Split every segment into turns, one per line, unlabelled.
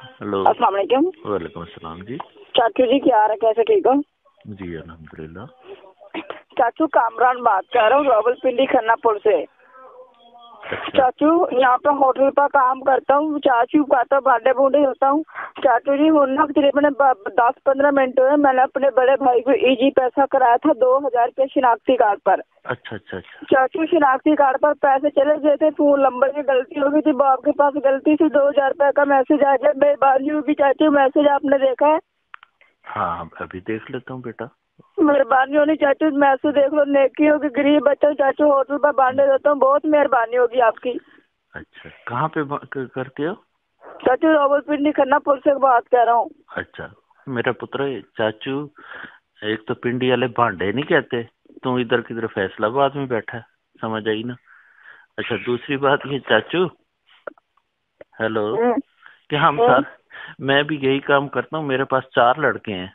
Hello.
अस्सलाम वालेकुम।
वालेकुम अस्सलाम जी।
चाचू जी क्या हाल है, कैसे, ठीक हो?
जी अल्हम्दुलिल्लाह।
चाचू कामरान बात कर रहा हूँ, रावलपिंडी खन्ना पुल से।
अच्छा।
चाचू यहाँ पे होटल पर काम करता हूँ। चाचू कहता भांडे भूडे होता हूँ। चाचू जी हूँ ना तकरीबन 10-15 मिनट हुए, मैंने अपने बड़े भाई को इजी पैसा कराया था 2000 रुपये शिनाख्ती कार्ड पर।
अच्छा अच्छा अच्छा।
चाचू शिनाख्ती कार्ड पर पैसे चले गए थे, फोन नंबर की गलती हो गई थी, बाप के पास गलती से 2000 रुपये का मैसेज आ गया। मेहरबानी होगी चाचू, मैसेज आपने देखा है?
हाँ अभी देख लेता हूँ बेटा।
मेहरबानी होनी चाचू, मैसेज देख लो, नेकी होगी, गरीब बच्चा चाचू होटल पर बांधे देता हूँ, बहुत मेहरबानी होगी आपकी।
अच्छा कहाँ पे करते हो?
चाचू रावलपिंडी खन्ना पुल से बात कर रहा हूँ।
अच्छा मेरा पुत्र चाचू, एक तो पिंडी वाले भांडे नहीं कहते, तू इधर किधर फैसलाबाद में बैठा है, समझ आई ना। अच्छा दूसरी बात ये चाचू, हेलो, कि हम सर मैं भी यही काम करता हूँ, मेरे पास 4 लड़के हैं।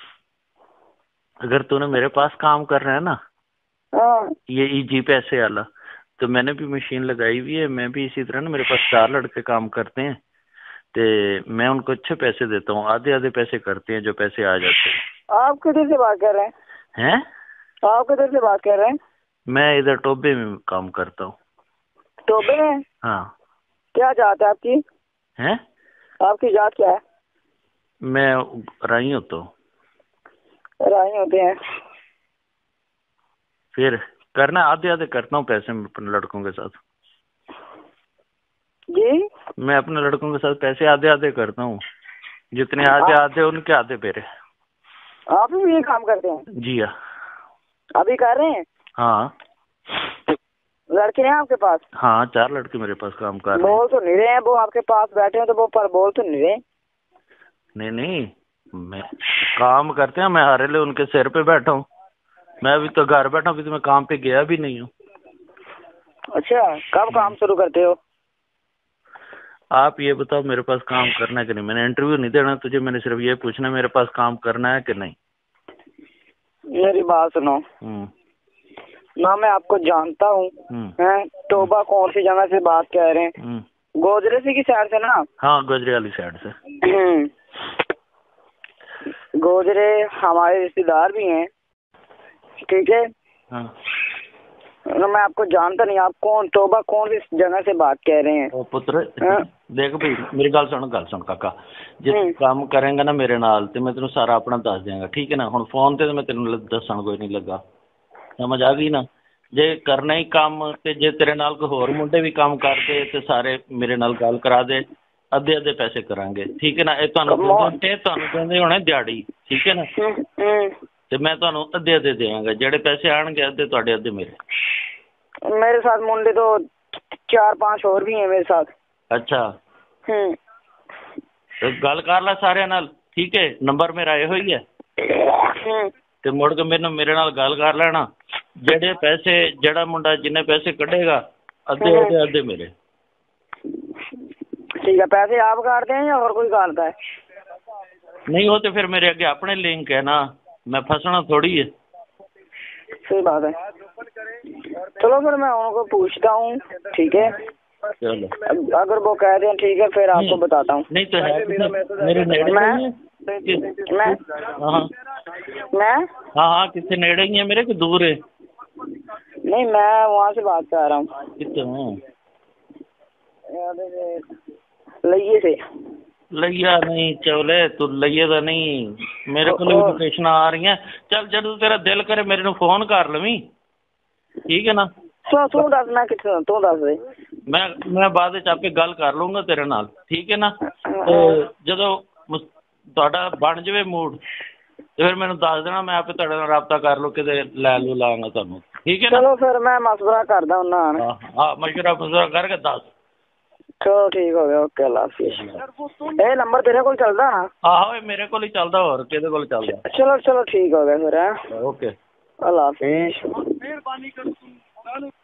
अगर तूने मेरे पास काम कर रहा है ना, ये इजी पैसे वाला, तो मैंने भी मशीन लगाई हुई है, मैं भी इसी तरह ना, मेरे पास 4 लड़के काम करते हैं, तो मैं उनको अच्छे पैसे देता हूँ, आधे आधे पैसे करते हैं जो पैसे आ जाते हैं।
आप किधर से बात कर रहे हैं? आप किधर से बात कर रहे हैं?
मैं इधर टोबे में काम करता हूँ।
टोबे में?
हाँ।
क्या जात है आपकी?
हैं?
आपकी जात क्या है?
मैं राई होता हूँ।
राही होते हैं?
फिर करना आधे आधे करता हूँ पैसे में अपने लड़कों के साथ।
जी
मैं अपने लड़कों के साथ पैसे आधे आधे करता हूँ, जितने आधे आधे उनके आधे मेरे।
आप भी ये काम करते हैं?
जी हाँ।
अभी कर रहे हैं?
हाँ।
लड़के हैं आपके पास?
हाँ 4 लड़के मेरे पास काम कर रहे हैं।
बोल तो नहीं रहे हैं वो आपके पास बैठे हैं, तो वो पर बोल तो नहीं रहे।
नहीं नहीं, मैं काम करते हैं, मैं हरे ले उनके सिर पे बैठा हूँ। मैं अभी तो घर बैठा हूँ, अभी तो मैं काम पे गया भी नहीं हूँ।
अच्छा कब काम शुरू करते हो?
आप ये बताओ मेरे पास काम करना है कि नहीं? मैंने इंटरव्यू नहीं देना तुझे, मैंने सिर्फ ये पूछना मेरे पास काम करना है कि नहीं।
मेरी बात सुनो ना, मैं आपको जानता हूँ। टोबा कौन सी जगह से बात कर रहे हैं? गोजरे की साइड से ना?
हाँ गोजरे वाली साइड से।
गोजरे हमारे रिश्तेदार भी हैं, ठीक है।
हाँ।
ना मैं आपको जानता नहीं, आप कौन, टोबा कौन सी जगह से बात कर रहे हैं?
ओ पुत्र देख भाई मेरी गल सुन काका, जिस काम करेंगे ना मेरे नाल ते मैं तेन सारा अपना दस देंगा, ठीक है ना। हुण फोन ते मैं तेन दसन कोई नहीं लगा, समझ आ गई ना। जे करना ही काम ते जे तेरे नाल कोई होर मुंडे भी काम करते ते सारे मेरे नाल गल करा दे, अद्धे अद्धे पैसे करांगे, ठीक है ना। ये तुहानूं देंदे होणे दिहाड़ी, ठीक है ना, ते मैं तुहानूं अद्धे अद्धे देवांगा, जेड़े पैसे आणगे अद्धे तुहाडे अद्धे मेरे।
मेरे साथ मुंडे तो 4-5 और भी हैं मेरे साथ।
अच्छा तो गल कर ला सारे नाल, ठीक है, नंबर मेरा यो ही है, ते मुड़ के मेरे नाल गल कर लेना। जेड़े पैसे जेड़ा मुंडा जिन्ने पैसे कढ़ेगा अद्धे अद्धे अद्धे मेरे।
ठीक है, पैसे आप काटते हैं या और कोई काटता है?
नहीं हो तो फिर मेरे अगे अपने लिंक है ना, मैं फंसना थोड़ी है।
सही बात है। चलो फिर मैं उनको पूछता हूँ, ठीक है।
चलो
अगर वो कह दें ठीक है फिर आपको बताता हूँ।
नहीं तो है मेरे नेड़े
मैं
हाँ कितने नेड़े ही है मेरे, कि दूर है?
नहीं मैं वहाँ से बात कर रहा हूँ।
कितने?
लइये से।
लइया नहीं चौले तू, लइये तो नहीं, मेरे को नोटिफिकेशन आ रही है। चल जब तेरा दिल करे मेरे को फोन कर लवी, ठीक है ना।
तू दस, मैं कितने तू दस दे,
मैं बाद विच आपे गल कर लूंगा तेरे नाल, ठीक है ना। तो जदों तुहाडा बन जावे मूड तो फिर मैनूं दस देना, मैं आपे तुहाडे नाल राबता कर लूं, किते लै लू लांगा तुहानूं, ठीक है ना।
चलो फिर मैं मशवरा करदा हुन्ना।
हाँ मशवरा करके दस।
चलो ठीक हो गया, ओके अल्लाह हाफिज़। ये नंबर तेरे कोल चलदा?
आहो मेरे कोल ही चलदा, होर किहदे कोल चलदा।
चलो ठीक हो गया फिर, ओके अल्लाह हाफिज़।